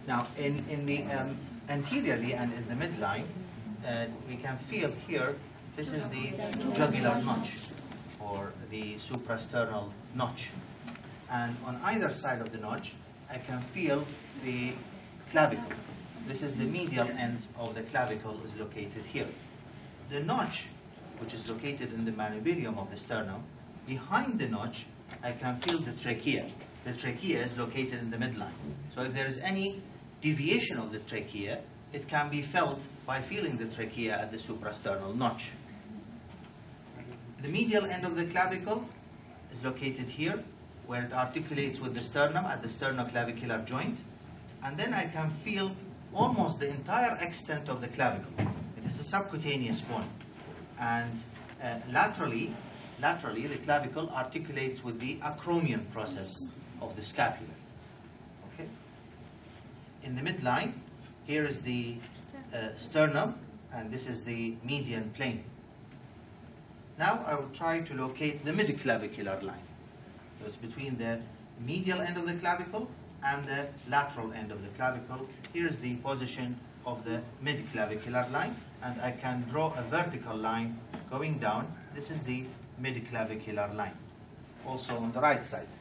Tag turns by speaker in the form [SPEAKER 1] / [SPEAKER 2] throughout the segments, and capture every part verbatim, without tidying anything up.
[SPEAKER 1] Now, in, in the um, anteriorly and in the midline, uh, we can feel here, this is the jugular notch, or the suprasternal notch. And on either side of the notch, I can feel the clavicle. This is the medial end of the clavicle is located here. The notch, which is located in the manubrium of the sternum, behind the notch, I can feel the trachea. The trachea is located in the midline. So if there is any deviation of the trachea, it can be felt by feeling the trachea at the suprasternal notch. The medial end of the clavicle is located here, where it articulates with the sternum at the sternoclavicular joint. And then I can feel almost the entire extent of the clavicle. It is a subcutaneous bone. And uh, laterally, laterally, the clavicle articulates with the acromion process of the scapula. Okay. In the midline, here is the uh, sternum, and this is the median plane. Now I will try to locate the midclavicular line. So it's between the medial end of the clavicle and the lateral end of the clavicle. Here is the position of the midclavicular line, and I can draw a vertical line going down. This is the midclavicular line. Also on the right side.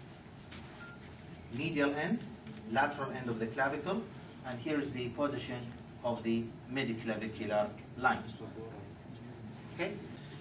[SPEAKER 1] Medial end, lateral end of the clavicle, and here is the position of the midclavicular line. Okay?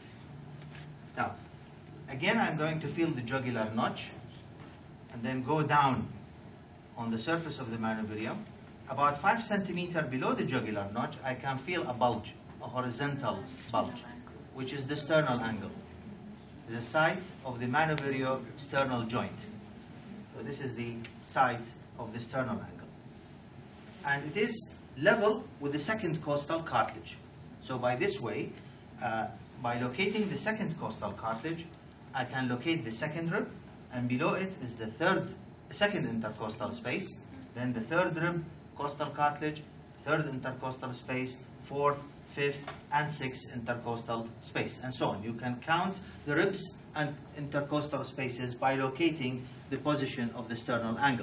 [SPEAKER 1] Now, again I'm going to feel the jugular notch, and then go down on the surface of the manubrium. About five centimeters below the jugular notch, I can feel a bulge, a horizontal bulge, which is the sternal angle, the site of the manubriosternal joint. So this is the site of the sternal angle. And it is level with the second costal cartilage. So by this way, uh, by locating the second costal cartilage, I can locate the second rib, and below it is the third, second intercostal space, then the third rib, costal cartilage, third intercostal space, fourth, fifth, and sixth intercostal space, and so on. You can count the ribs and intercostal spaces by locating the position of the sternal angle.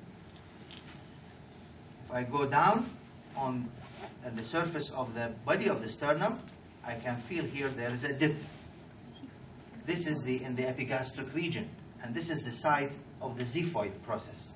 [SPEAKER 1] If I go down on uh, the surface of the body of the sternum, I can feel here there is a dip. This is the in the epigastric region, and this is the site of the xiphoid process.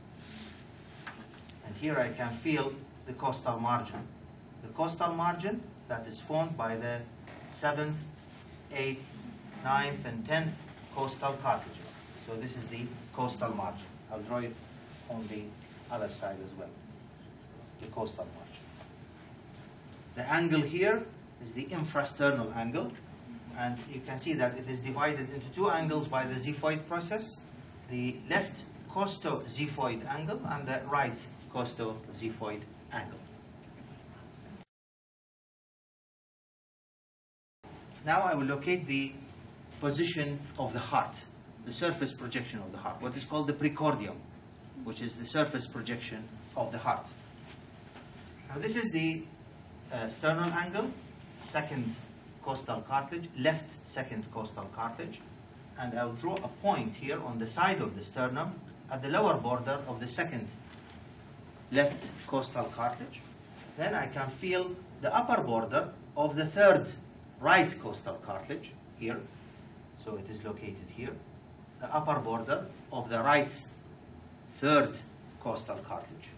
[SPEAKER 1] And here I can feel the costal margin. The costal margin that is formed by the seventh, eighth, ninth, and tenth costal cartilages. So this is the costal margin. I'll draw it on the other side as well, the costal margin. The angle here is the infrasternal angle, and you can see that it is divided into two angles by the xiphoid process, the left costoxiphoid angle and the right costoxiphoid angle. Now I will locate the position of the heart, the surface projection of the heart, what is called the precordium, which is the surface projection of the heart. Now this is the uh, sternal angle, second costal cartilage, left second costal cartilage, and I'll draw a point here on the side of the sternum at the lower border of the second left costal cartilage. Then I can feel the upper border of the third right costal cartilage here. So it is located here. The upper border of the right third costal cartilage.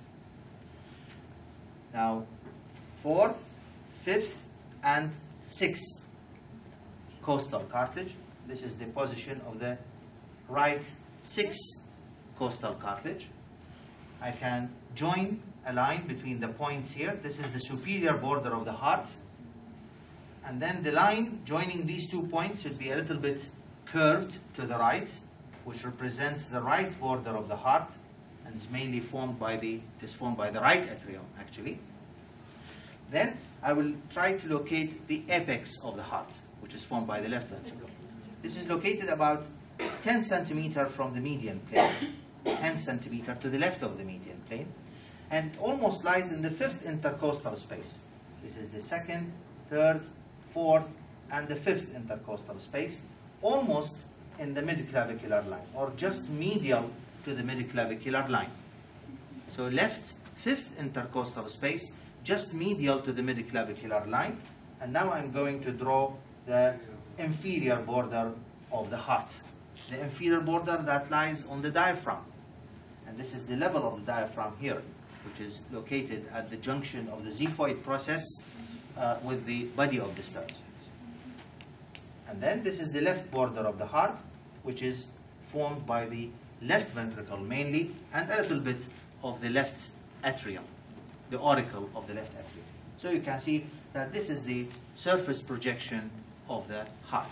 [SPEAKER 1] Now, fourth, fifth, and sixth costal cartilage. This is the position of the right sixth costal cartilage. I can join a line between the points here. This is the superior border of the heart. And then the line joining these two points should be a little bit curved to the right, which represents the right border of the heart, and is mainly formed by the, it is formed by the right atrium actually. Then I will try to locate the apex of the heart, which is formed by the left ventricle. This is located about ten centimeters from the median plane, ten centimeters to the left of the median plane, and it almost lies in the fifth intercostal space. This is the second, third, fourth, and the fifth intercostal space, almost in the midclavicular line, or just medial to the midclavicular line. So left fifth intercostal space, just medial to the midclavicular line. And now I'm going to draw the inferior border of the heart. The inferior border that lies on the diaphragm. And this is the level of the diaphragm here, which is located at the junction of the xiphoid process uh, with the body of the sternum. And then this is the left border of the heart, which is formed by the left ventricle mainly, and a little bit of the left atrium, the auricle of the left atrium. So you can see that this is the surface projection of the heart.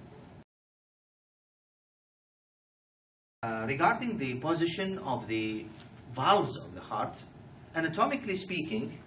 [SPEAKER 1] Uh, regarding the position of the valves of the heart, anatomically speaking,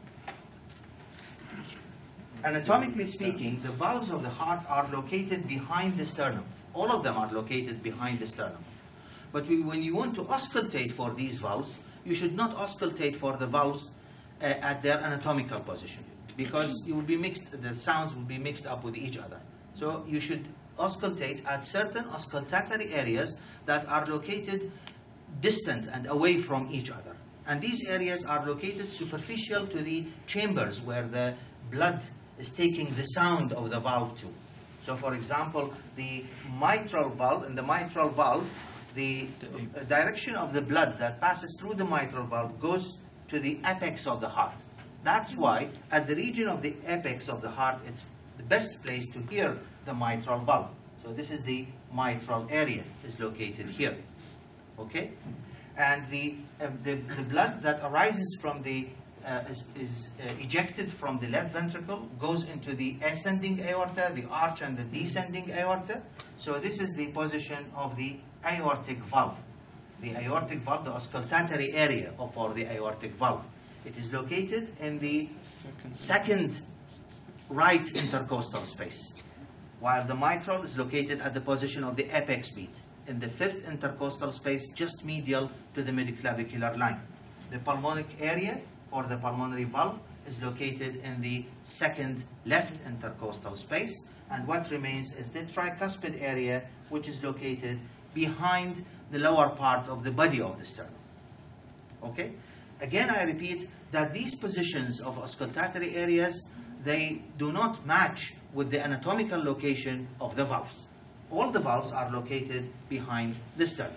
[SPEAKER 1] anatomically speaking, the valves of the heart are located behind the sternum. All of them are located behind the sternum. But we, when you want to auscultate for these valves, you should not auscultate for the valves uh, at their anatomical position, because you will be mixed, the sounds will be mixed up with each other. So you should auscultate at certain auscultatory areas that are located distant and away from each other. And these areas are located superficial to the chambers where the blood is taking the sound of the valve to. So for example, the mitral valve, in the mitral valve, the direction of the blood that passes through the mitral valve goes to the apex of the heart. That's why at the region of the apex of the heart, it's the best place to hear the mitral valve. So this is the mitral area, is located here. Okay? And the, uh, the, the blood that arises from the, uh, is, is uh, ejected from the left ventricle, goes into the ascending aorta, the arch and the descending aorta. So this is the position of the aortic valve. The aortic valve, the auscultatory area of for the aortic valve. It is located in the second right intercostal space, while the mitral is located at the position of the apex beat, in the fifth intercostal space, just medial to the midclavicular line. The pulmonic area for the pulmonary valve is located in the second left intercostal space, and what remains is the tricuspid area, which is located behind the lower part of the body of the sternum. Okay? Again, I repeat that these positions of auscultatory areas, they do not match with the anatomical location of the valves. All the valves are located behind the sternum.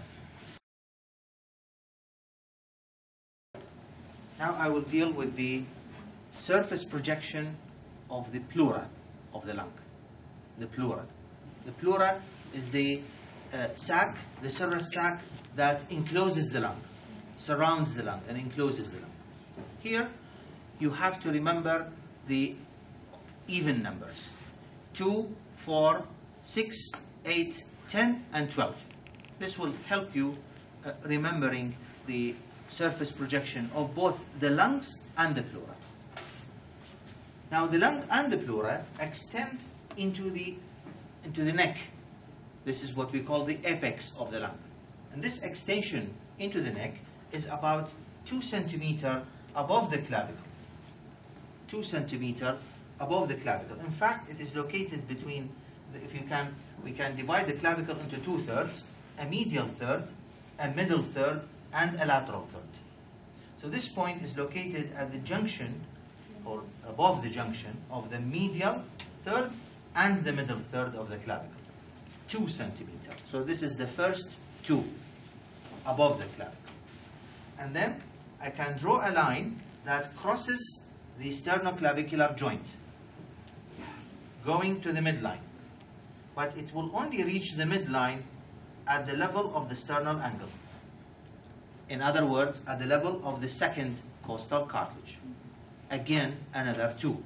[SPEAKER 1] Now I will deal with the surface projection of the pleura of the lung. The pleura. The pleura is the uh, sac, the serous sac that encloses the lung, surrounds the lung and encloses the lung. Here you have to remember the even numbers: two, four, six, eight, ten, and twelve. This will help you uh, remembering the surface projection of both the lungs and the pleura. Now the lung and the pleura extend into the, into the neck. This is what we call the apex of the lung. And this extension into the neck is about two centimeter above the clavicle. Two centimeter above the clavicle. In fact, it is located between, the, if you can, we can divide the clavicle into two thirds, a medial third, a middle third, and a lateral third. So this point is located at the junction, or above the junction, of the medial third and the middle third of the clavicle. Two centimeter. So this is the first two above the clavicle. And then I can draw a line that crosses the sternoclavicular joint, going to the midline. But it will only reach the midline at the level of the sternal angle. In other words, at the level of the second costal cartilage. Again, another two.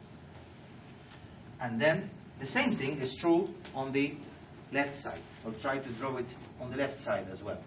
[SPEAKER 1] And then the same thing is true on the left side. I'll try to draw it on the left side as well.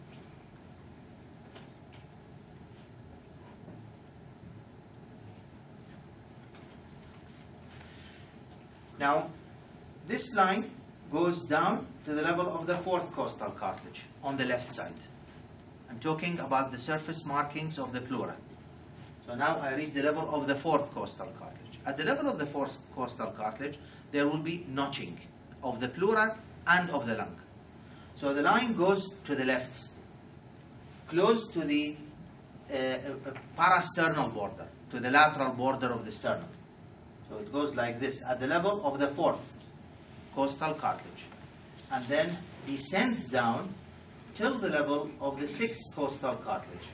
[SPEAKER 1] Now, this line goes down to the level of the fourth costal cartilage on the left side. I'm talking about the surface markings of the pleura. So now I reach the level of the fourth costal cartilage. At the level of the fourth costal cartilage, there will be notching of the pleura and of the lung. So the line goes to the left, close to the a, a parasternal border to the lateral border of the sternum. So it goes like this at the level of the fourth costal cartilage, and then descends down till the level of the sixth costal cartilage.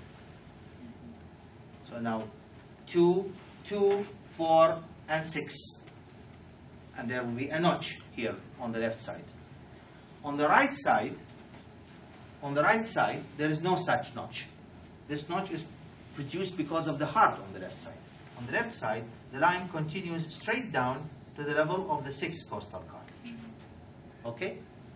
[SPEAKER 1] So now two, two, four, and six. And there will be a notch here on the left side. On the right side, on the right side, there is no such notch. This notch is produced because of the heart on the left side. On the left side, the line continues straight down to the level of the sixth costal cartilage. Okay?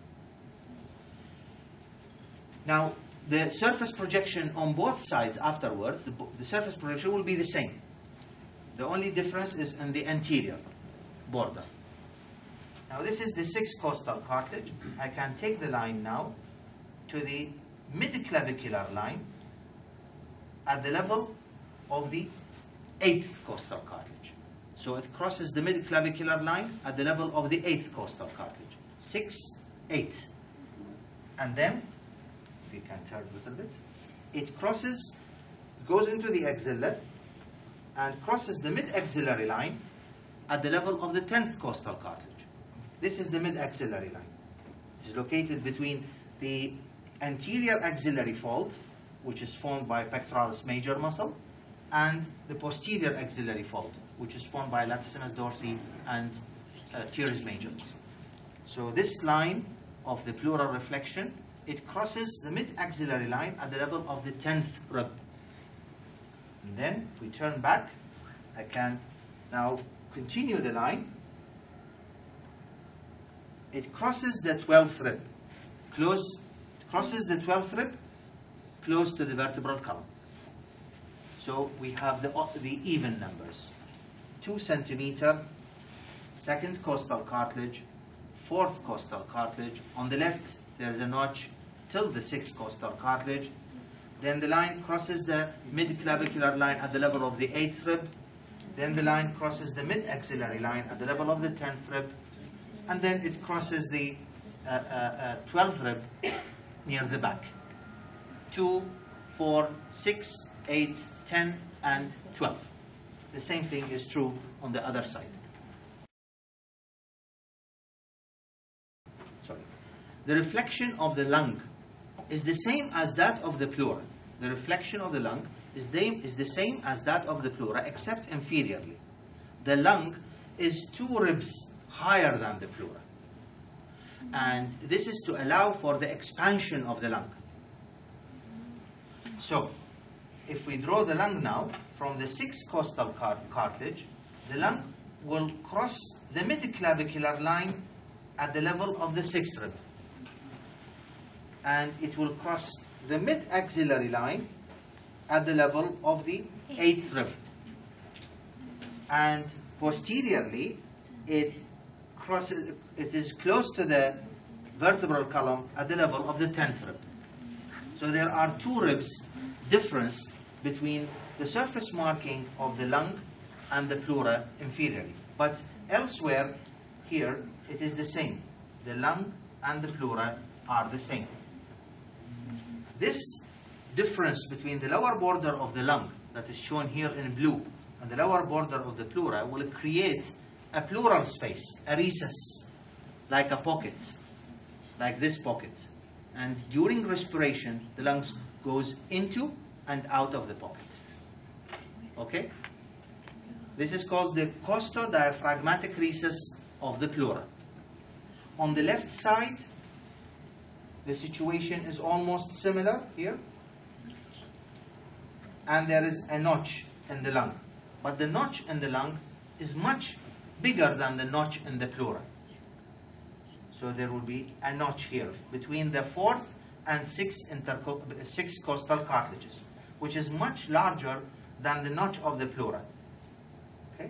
[SPEAKER 1] Now, the surface projection on both sides afterwards, the, the surface projection will be the same. The only difference is in the anterior border. Now, this is the sixth costal cartilage. I can take the line now to the midclavicular line at the level of the eighth costal cartilage. So it crosses the midclavicular line at the level of the eighth costal cartilage. Six, eight. And then, if you can turn a little bit, it crosses, goes into the axilla and crosses the mid-axillary line at the level of the tenth costal cartilage. This is the mid-axillary line. It is located between the anterior axillary fold, which is formed by pectoralis major muscle, and the posterior axillary fold, which is formed by latissimus dorsi and uh, teres major muscle. So this line of the pleural reflection, it crosses the mid-axillary line at the level of the tenth rib. And then, if we turn back, I can now continue the line. It crosses the twelfth rib, close, crosses the twelfth rib, close to the vertebral column. So we have the, the even numbers. Two centimeter, second costal cartilage, fourth costal cartilage. On the left, there is a notch till the sixth costal cartilage. Then the line crosses the mid-clavicular line at the level of the eighth rib. Then the line crosses the mid-axillary line at the level of the tenth rib. And then it crosses the uh, uh, uh, twelfth rib near the back. Two, four, six, eight, ten, and twelve. The same thing is true on the other side. Sorry. The reflection of the lung is the same as that of the pleura. The reflection of the lung is the, is the same as that of the pleura, except inferiorly. The lung is two ribs higher than the pleura. And this is to allow for the expansion of the lung. So, if we draw the lung now, from the sixth costal car cartilage, the lung will cross the midclavicular line at the level of the sixth rib. And it will cross the mid-axillary line at the level of the eighth rib. And posteriorly, it crosses, it is close to the vertebral column at the level of the tenth rib. So there are two ribs difference between the surface marking of the lung and the pleura inferiorly. But elsewhere, here, it is the same. The lung and the pleura are the same. This difference between the lower border of the lung, that is shown here in blue, and the lower border of the pleura will create a pleural space, a recess, like a pocket, like this pocket. And during respiration, the lungs goes into and out of the pocket. Okay? This is called the costodiaphragmatic recess of the pleura. On the left side, the situation is almost similar here. And there is a notch in the lung. But the notch in the lung is much bigger than the notch in the pleura. So there will be a notch here between the fourth and sixth, interco sixth costal cartilages, which is much larger than the notch of the pleura. Okay?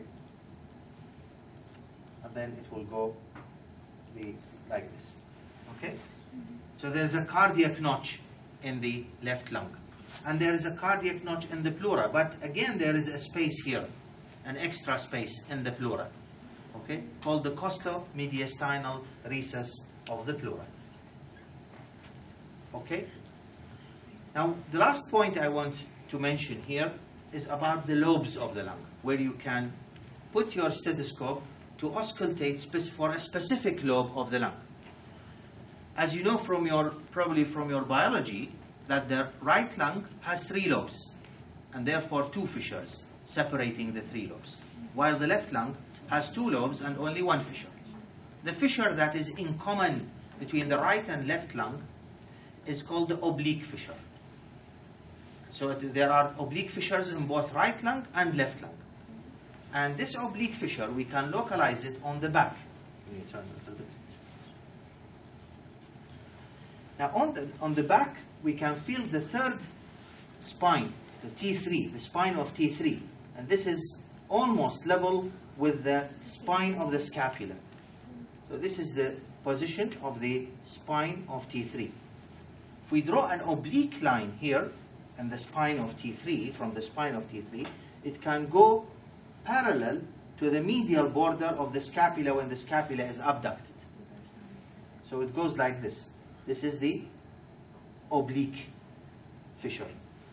[SPEAKER 1] And then it will go be like this. Okay? So there is a cardiac notch in the left lung. And there is a cardiac notch in the pleura. But again, there is a space here, an extra space in the pleura. Okay? Called the costomediastinal recess of the pleura. Okay? Now, the last point I want to mention here is about the lobes of the lung, where you can put your stethoscope to auscultate for a specific lobe of the lung. As you know from your, probably from your biology, that the right lung has three lobes, and therefore two fissures separating the three lobes, while the left lung has two lobes and only one fissure. The fissure that is in common between the right and left lung is called the oblique fissure. So there are oblique fissures in both right lung and left lung. And this oblique fissure, we can localize it on the back. Let me turn a little bit. Now on the, on the back, we can feel the third spine, the T three, the spine of T three. And this is almost level with the spine of the scapula. So this is the position of the spine of T three. If we draw an oblique line here, and the spine of T three, from the spine of T three, it can go parallel to the medial border of the scapula when the scapula is abducted. So it goes like this. This is the oblique fissure.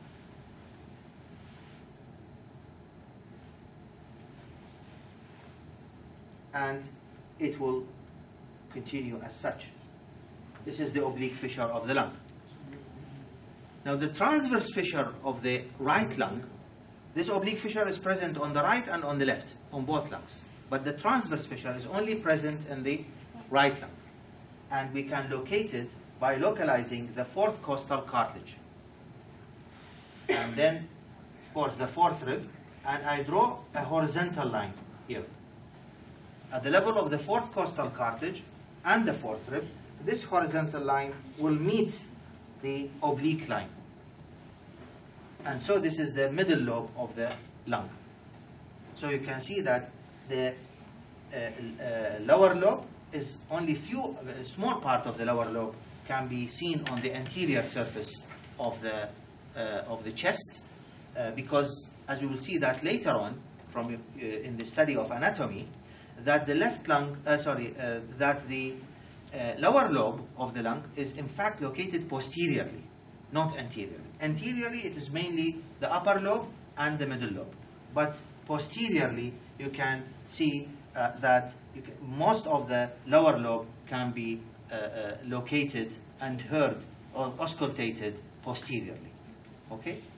[SPEAKER 1] And it will continue as such. This is the oblique fissure of the lung. Now the transverse fissure of the right lung, this oblique fissure is present on the right and on the left, on both lungs. But the transverse fissure is only present in the right lung. And we can locate it by localizing the fourth costal cartilage. And then, of course, the fourth rib. And I draw a horizontal line here. At the level of the fourth costal cartilage and the fourth rib, this horizontal line will meet the oblique line. And so this is the middle lobe of the lung. So you can see that the uh, uh, lower lobe is only few, a small part of the lower lobe can be seen on the anterior surface of the, uh, of the chest, uh, because as we will see that later on from uh, in the study of anatomy, that the left lung, uh, sorry, uh, that the uh, lower lobe of the lung is in fact located posteriorly, not anteriorly. Anteriorly, it is mainly the upper lobe and the middle lobe. But posteriorly, you can see uh, that you can, most of the lower lobe can be uh, uh, located and heard or auscultated posteriorly. Okay?